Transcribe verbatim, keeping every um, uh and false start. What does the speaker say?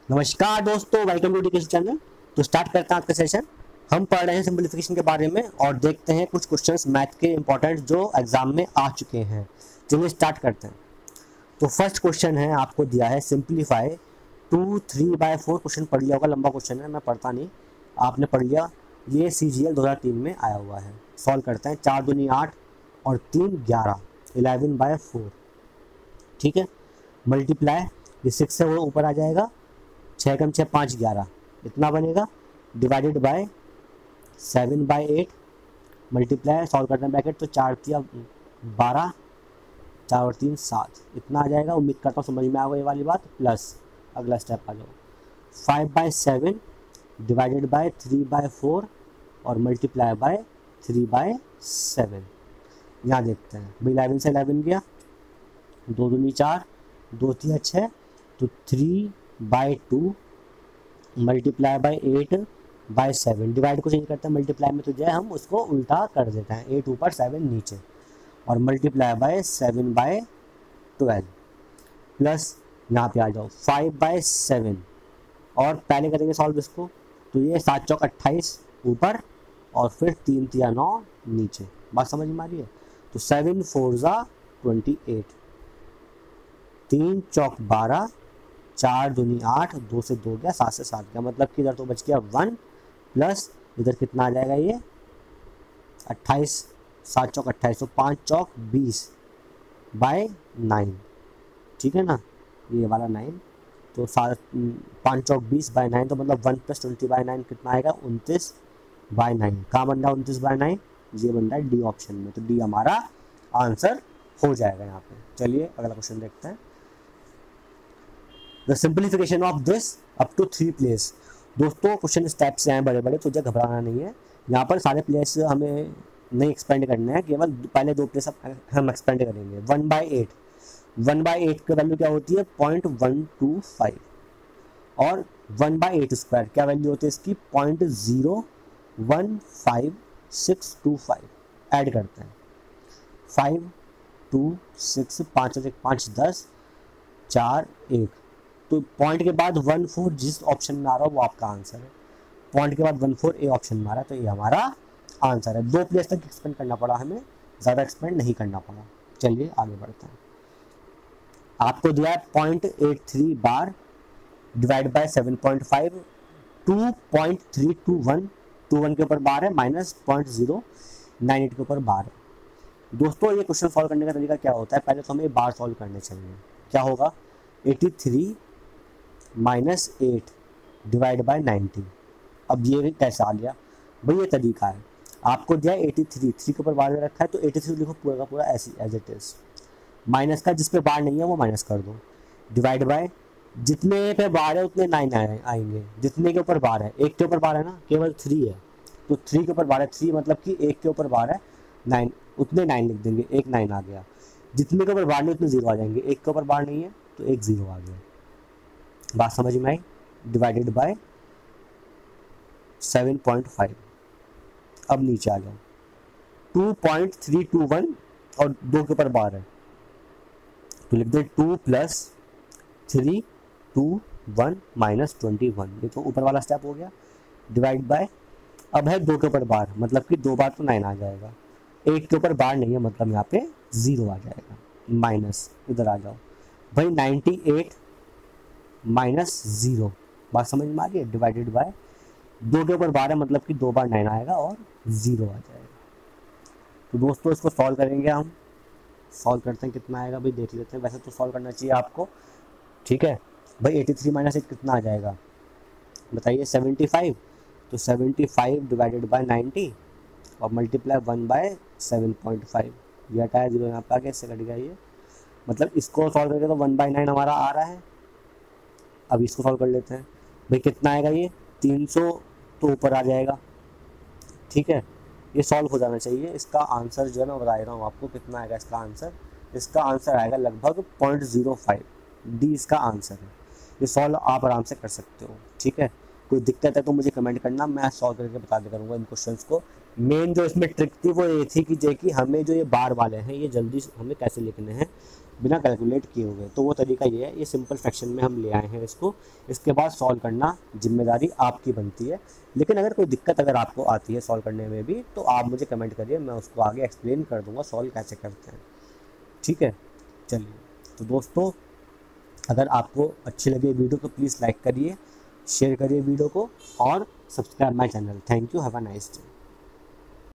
नमस्कार दोस्तों, welcome to education channel. तो स्टार्ट करते हैं आज का सेशन। हम पढ़ रहे हैं सिंपलीफिकेशन के बारे में और देखते हैं कुछ क्वेश्चंस मैथ के इंपॉर्टेंट जो एग्जाम में आ चुके हैं। चलिए स्टार्ट करते हैं। तो फर्स्ट क्वेश्चन है, आपको दिया है simplify two three by four. Question पढ़ लिया होगा, लंबा क्वेश्चन है, मैं पढ़ता नहीं, आपने पढ़ लिया। ये सी जी एल दो हज़ार तीन में आया हुआ है। सॉल्व करते हैं। चार दूनी आठ और तीन ग्यारह, इलेवन बाय फोर। ठीक है, मल्टीप्लाई, ये सिक्स है वो ऊपर आ जाएगा, छः कम छः पाँच ग्यारह, इतना बनेगा। Divided by seven by eight, multiply, solve करते हैं ब्रैकेट, तो चार तिया बारह, चार और तीन सात, इतना आ जाएगा। उम्मीद करता हूँ समझ में आ गई ये वाली बात। प्लस अगला स्टेप आ जाओ, five by seven divided by three by four और multiply by three by seven. यहाँ देखते हैं भाई, इलेवन से इलेवन गया, दो दूनी चार, दो तिया छः, तो three by two multiply by eight by seven. Divide को चेंज करते हैं मल्टीप्लाई में, तो जो है हम उसको उल्टा कर देते हैं, एट ऊपर सेवन नीचे, और multiply by seven by twelve. Plus यहाँ पे आ जाओ फाइव बाय सेवन, और पहले करेंगे सॉल्व इसको, तो ये सात चौक अट्ठाईस ऊपर और फिर तीन तिया नौ नीचे। बात समझ में आ रही है? तो सेवन फोर ज़ा ट्वेंटी एट, तीन चौक बारह, चार दूनी आठ, दो से दो गया, सात से सात गया, मतलब कि इधर तो बच गया वन, प्लस इधर कितना आ जाएगा ये अट्ठाईस, सात चौक अट्ठाईस, तो पाँच चौक बीस बाय नाइन। ठीक है ना, ये वाला नाइन, तो सात पाँच चौक बीस बाय नाइन, तो मतलब one plus twenty by nine कितना आएगा, उनतीस बाय नाइन। कहाँ बन रहा है उनतीस बाय नाइन? ये बन रहा है डी ऑप्शन में, तो डी हमारा आंसर हो जाएगा यहाँ पे। चलिए अगला क्वेश्चन देखते हैं। The simplification of this up to three place. दोस्तों क्वेश्चन इस टाइप से आए बड़े बड़े, तुझे घबराना नहीं है। यहाँ पर सारे प्लेस हमें नहीं एक्सपेंड करने हैं, केवल पहले दो प्लेस हम एक्सपेंड करेंगे। One by eight, one by eight की वैल्यू क्या होती है, पॉइंट वन टू फाइव, और वन बाई एट स्क्वायर क्या वैल्यू होती है इसकी, point zero one five six two five. Add करते हैं, फाइव टू सिक्स, पाँच एक पाँच दस, चार एक, तो पॉइंट के बाद वन फोर जिस ऑप्शन में आ रहा हो वो आपका आंसर है। पॉइंट के बाद वन फोर ए ऑप्शन में आ रहा है, तो ये हमारा आंसर है। दो प्लेस तक एक्सपेंड करना पड़ा हमें, ज़्यादा एक्सपेंड नहीं करना पड़ा। चलिए आगे बढ़ते हैं। आपको दिया है point eight three bar divide by seven point five, two point three two one, two one के ऊपर बार है, minus point zero nine eight के ऊपर बार है। दोस्तों ये क्वेश्चन सॉल्व करने का तरीका क्या होता है, पहले तो हमें बार सॉल्व करने चाहिए। क्या होगा, eighty three minus eight divide by ninety. अब ये कैसे आ गया भाई, ये तरीका है। आपको दिया एटी थ्री, थ्री के ऊपर बार रखा है, तो एटी थ्री लिखो पूरा का पूरा ऐसे एज इट इज, माइनस का जिस पे बार नहीं है वो माइनस कर दो, डिवाइड बाय जितने पे बार है उतने नाइन आएंगे, जितने के ऊपर बार है, एक के ऊपर बार है ना, केवल थ्री है, तो थ्री के ऊपर बार है, थ्री मतलब कि एक के ऊपर बार है नाइन, उतने नाइन लिख देंगे, एक नाइन आ गया। जितने के ऊपर बार नहीं उतने जीरो आ जाएंगे, एक के ऊपर बार नहीं है तो एक जीरो आ गया। बात समझ में आई? Divided by seven point five. अब नीचे आ जाओ, two point three two one और दो के ऊपर बार है, तो लिख दे two plus three two one minus twenty one. ये तो ऊपर वाला स्टेप हो गया। डिवाइड बाय, अब है दो के ऊपर बार, मतलब कि दो बार तो नाइन आ जाएगा, एक के ऊपर बार नहीं है मतलब यहाँ पे जीरो आ जाएगा, माइनस इधर आ जाओ भाई, नाइन्टी एट माइनस जीरो। बात समझ में आ गई? डिवाइडेड बाय दो के ऊपर बार है, मतलब कि दो बार नाइन आएगा और ज़ीरो आ जाएगा। तो दोस्तों इसको सॉल्व करेंगे हम। सॉल्व करते हैं, कितना आएगा भाई देख लेते हैं। वैसे तो सॉल्व करना चाहिए आपको, ठीक है भाई। एटी थ्री माइनस एट कितना आ जाएगा बताइए, सेवेंटी फाइव, तो seventy five divided by ninety और multiply one by seven point five. ये हटाया जीरो, यहाँ पे आ गया, इससे कट गया ये, मतलब इसको सॉल्व करके तो वन बाई नाइन हमारा आ रहा है। अब इसको सॉल्व कर लेते हैं भाई, कितना आएगा ये, तीन सौ तो ऊपर आ जाएगा, ठीक है। ये सॉल्व हो जाना चाहिए। इसका आंसर जो है ना बता रहा हूँ आपको, कितना आएगा इसका आंसर। इसका आंसर आएगा लगभग पॉइंट ज़ीरो फाइव, डी इसका आंसर है। ये सॉल्व आप आराम से कर सकते हो, ठीक है। कोई दिक्कत है तो मुझे कमेंट करना, मैं सॉल्व करके बता दे करूँगा इन क्वेश्चंस को। मेन जो इसमें ट्रिक थी वो ये थी कि जे कि हमें जो ये बार वाले हैं ये जल्दी हमें कैसे लिखने हैं, बिना कैलकुलेट किए हुए। तो वो तरीका ये है, ये सिंपल फ्रैक्शन में हम ले आए हैं इसको। इसके बाद सॉल्व करना जिम्मेदारी आपकी बनती है। लेकिन अगर कोई दिक्कत अगर आपको आती है सॉल्व करने में भी, तो आप मुझे कमेंट करिए, मैं उसको आगे एक्सप्लेन कर दूंगा सॉल्व कैसे करते हैं। ठीक है, चलिए। तो दोस्तों, अगर आपको अच्छी लगे वीडियो तो प्लीज़ लाइक करिए, शेयर करिए वीडियो को और subscribe my channel. Thank you, have a nice day.